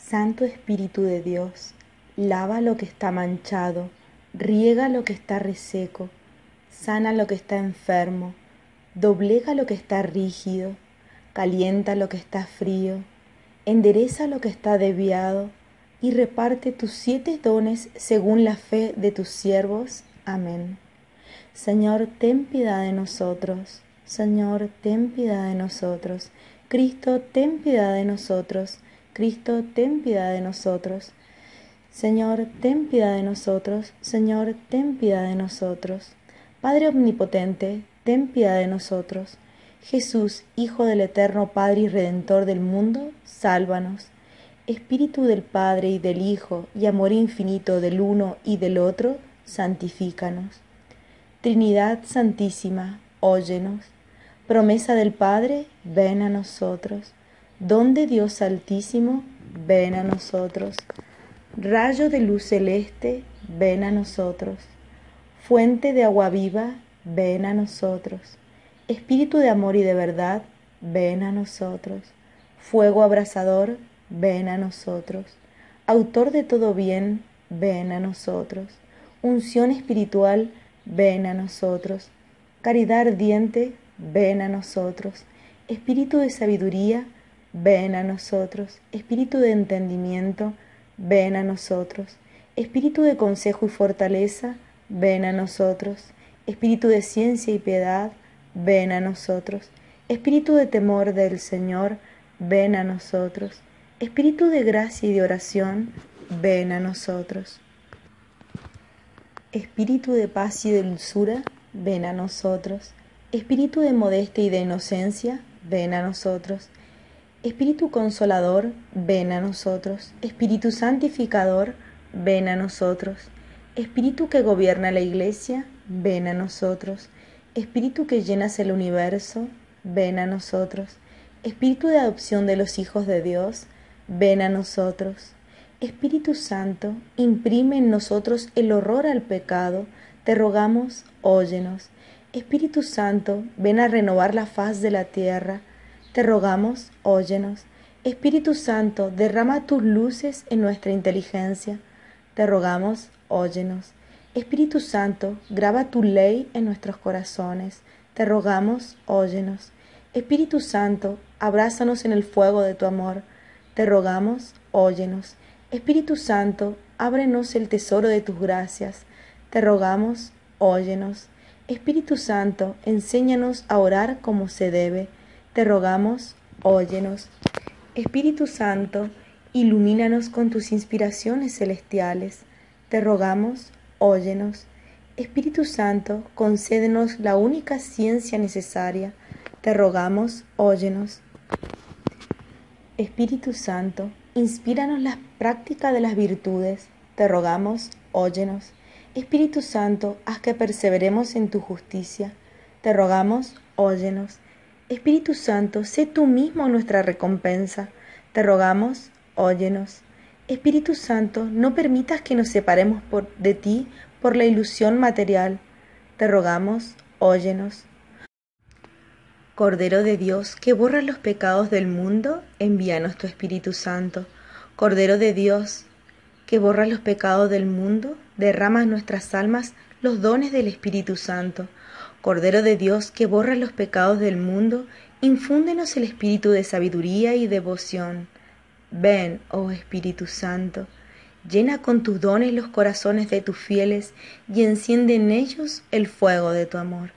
Santo Espíritu de Dios, lava lo que está manchado, riega lo que está reseco, sana lo que está enfermo, doblega lo que está rígido, calienta lo que está frío, endereza lo que está desviado, y reparte tus 7 dones según la fe de tus siervos. Amén. Señor, ten piedad de nosotros. Señor, ten piedad de nosotros. Cristo, ten piedad de nosotros. Cristo, ten piedad de nosotros. Señor, ten piedad de nosotros. Señor, ten piedad de nosotros. Padre omnipotente, ten piedad de nosotros. Jesús, Hijo del eterno Padre y Redentor del mundo, sálvanos. Espíritu del Padre y del Hijo, y amor infinito del uno y del otro, santifícanos. Trinidad Santísima, óyenos. Promesa del Padre, ven a nosotros. Don de Dios Altísimo, ven a nosotros. Rayo de luz celeste, ven a nosotros. Fuente de agua viva, ven a nosotros. Espíritu de amor y de verdad, ven a nosotros. Fuego abrasador, ven a nosotros. Autor de todo bien, ven a nosotros. Unción espiritual, ven a nosotros. Caridad ardiente, ven a nosotros. Espíritu de sabiduría, ven a nosotros. Espíritu de entendimiento, ven a nosotros. Espíritu de consejo y fortaleza, ven a nosotros. Espíritu de ciencia y piedad, ven a nosotros. Espíritu de temor del Señor, ven a nosotros. Espíritu de gracia y de oración, ven a nosotros. Espíritu de paz y de dulzura, ven a nosotros. Espíritu de modestia y de inocencia, ven a nosotros. Espíritu consolador, ven a nosotros. Espíritu santificador, ven a nosotros. Espíritu que gobierna la Iglesia, ven a nosotros. Espíritu que llenas el universo, ven a nosotros. Espíritu de adopción de los hijos de Dios, ven a nosotros. Espíritu Santo, imprime en nosotros el horror al pecado, te rogamos, óyenos. Espíritu Santo, ven a renovar la faz de la tierra, te rogamos, óyenos. Espíritu Santo, derrama tus luces en nuestra inteligencia, te rogamos, óyenos. Espíritu Santo, graba tu ley en nuestros corazones, te rogamos, óyenos. Espíritu Santo, abrázanos en el fuego de tu amor, te rogamos, óyenos. Espíritu Santo, ábrenos el tesoro de tus gracias, te rogamos, óyenos. Espíritu Santo, enséñanos a orar como se debe, te rogamos, óyenos. Espíritu Santo, ilumínanos con tus inspiraciones celestiales, te rogamos, óyenos. Espíritu Santo, concédenos la única ciencia necesaria, te rogamos, óyenos. Espíritu Santo, inspíranos la práctica de las virtudes, te rogamos, óyenos. Espíritu Santo, haz que perseveremos en tu justicia, te rogamos, óyenos. Espíritu Santo, sé tú mismo nuestra recompensa, te rogamos, óyenos. Espíritu Santo, no permitas que nos separemos de ti por la ilusión material, te rogamos, óyenos. Cordero de Dios, que borras los pecados del mundo, envíanos tu Espíritu Santo. Cordero de Dios, que borras los pecados del mundo, derrama en nuestras almas los dones del Espíritu Santo. Cordero de Dios, que borras los pecados del mundo, infúndenos el espíritu de sabiduría y devoción. Ven, oh Espíritu Santo, llena con tus dones los corazones de tus fieles y enciende en ellos el fuego de tu amor.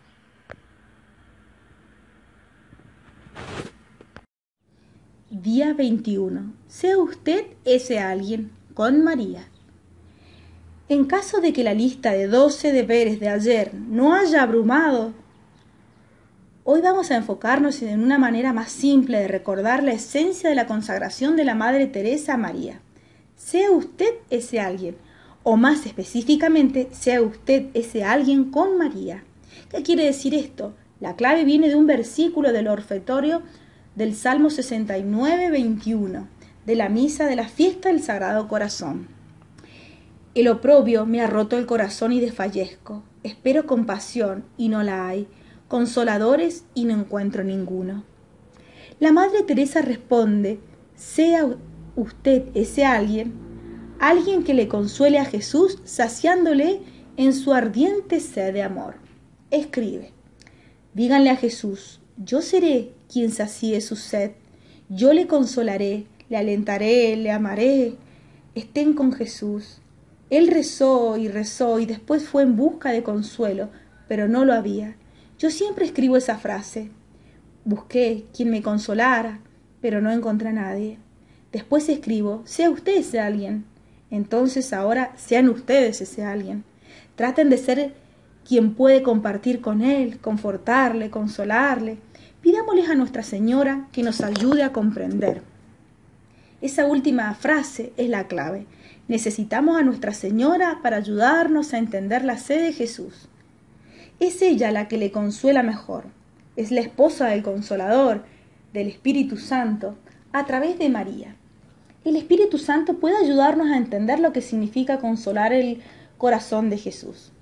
Día 21. Sea usted ese alguien con María. En caso de que la lista de 12 deberes de ayer no haya abrumado, hoy vamos a enfocarnos en una manera más simple de recordar la esencia de la consagración de la Madre Teresa a María. Sea usted ese alguien, o más específicamente, sea usted ese alguien con María. ¿Qué quiere decir esto? La clave viene de un versículo del Orfetorio del Salmo 69, 21, de la misa de la fiesta del Sagrado Corazón. El oprobio me ha roto el corazón y desfallezco. Espero compasión y no la hay, consoladores y no encuentro ninguno. La Madre Teresa responde, sea usted ese alguien, alguien que le consuele a Jesús saciándole en su ardiente sed de amor. Escribe, díganle a Jesús, yo seré quien sacie su sed, yo le consolaré, le alentaré, le amaré. Estén con Jesús. Él rezó y después fue en busca de consuelo, pero no lo había. Yo siempre escribo esa frase. Busqué quien me consolara, pero no encontré a nadie. Después escribo, sea usted ese alguien. Entonces ahora sean ustedes ese alguien. Traten de ser quien puede compartir con él, confortarle, consolarle. Pidámosles a Nuestra Señora que nos ayude a comprender. Esa última frase es la clave. Necesitamos a Nuestra Señora para ayudarnos a entender la sed de Jesús. Es ella la que le consuela mejor. Es la esposa del Consolador, del Espíritu Santo, a través de María. El Espíritu Santo puede ayudarnos a entender lo que significa consolar el corazón de Jesús.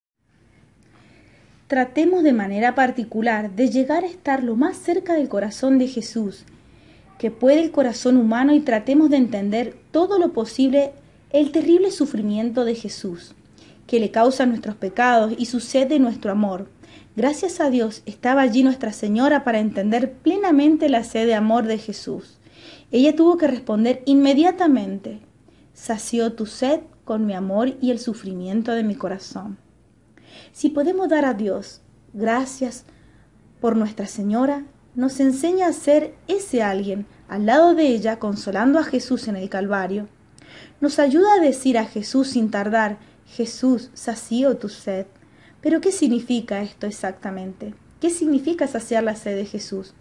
Tratemos de manera particular de llegar a estar lo más cerca del corazón de Jesús, que puede el corazón humano, y tratemos de entender todo lo posible el terrible sufrimiento de Jesús, que le causa nuestros pecados y su sed de nuestro amor. Gracias a Dios estaba allí Nuestra Señora para entender plenamente la sed de amor de Jesús. Ella tuvo que responder inmediatamente, sació tu sed con mi amor y el sufrimiento de mi corazón. Si podemos dar a Dios gracias por Nuestra Señora, nos enseña a ser ese alguien al lado de ella, consolando a Jesús en el Calvario. Nos ayuda a decir a Jesús sin tardar, Jesús, sació tu sed. Pero ¿qué significa esto exactamente? ¿Qué significa saciar la sed de Jesús?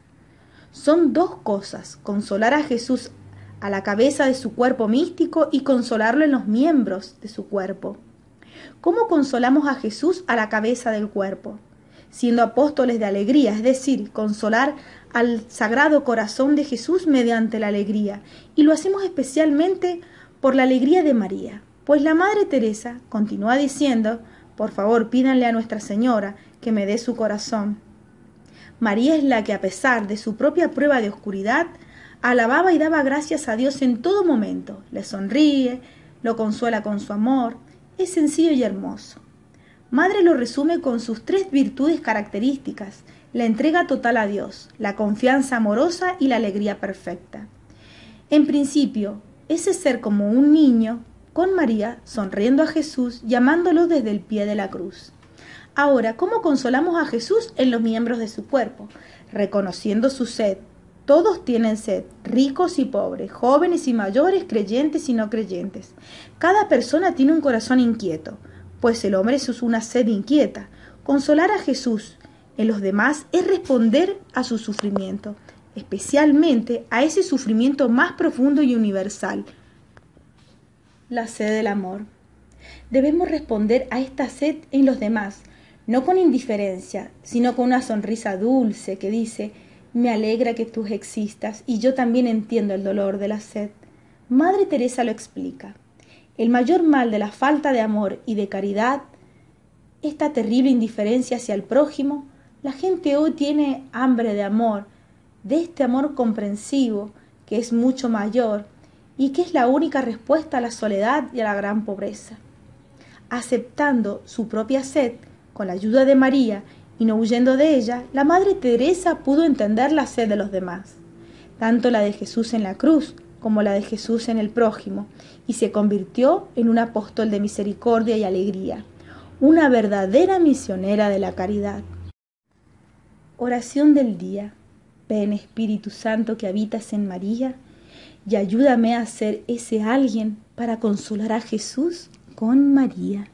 Son dos cosas, consolar a Jesús a la cabeza de su cuerpo místico y consolarlo en los miembros de su cuerpo. ¿Cómo consolamos a Jesús a la cabeza del cuerpo? Siendo apóstoles de alegría, es decir, consolar al Sagrado Corazón de Jesús mediante la alegría. Y lo hacemos especialmente por la alegría de María. Pues la Madre Teresa continúa diciendo, por favor pídanle a Nuestra Señora que me dé su corazón. María es la que a pesar de su propia prueba de oscuridad, alababa y daba gracias a Dios en todo momento. Le sonríe, lo consuela con su amor. Es sencillo y hermoso. Madre lo resume con sus 3 virtudes características: la entrega total a Dios, la confianza amorosa y la alegría perfecta. En principio, ese ser como un niño, con María, sonriendo a Jesús, llamándolo desde el pie de la cruz. Ahora, ¿cómo consolamos a Jesús en los miembros de su cuerpo? Reconociendo su sed. Todos tienen sed, ricos y pobres, jóvenes y mayores, creyentes y no creyentes. Cada persona tiene un corazón inquieto, pues el hombre es una sed inquieta. Consolar a Jesús en los demás es responder a su sufrimiento, especialmente a ese sufrimiento más profundo y universal, la sed del amor. Debemos responder a esta sed en los demás, no con indiferencia, sino con una sonrisa dulce que dice: me alegra que tú existas y yo también entiendo el dolor de la sed. Madre Teresa lo explica. El mayor mal de la falta de amor y de caridad, esta terrible indiferencia hacia el prójimo. La gente hoy tiene hambre de amor, de este amor comprensivo que es mucho mayor y que es la única respuesta a la soledad y a la gran pobreza. Aceptando su propia sed, con la ayuda de María y no huyendo de ella, la Madre Teresa pudo entender la sed de los demás, tanto la de Jesús en la cruz como la de Jesús en el prójimo, y se convirtió en un apóstol de misericordia y alegría, una verdadera misionera de la caridad. Oración del día. Ven Espíritu Santo que habitas en María, y ayúdame a ser ese alguien para consolar a Jesús con María.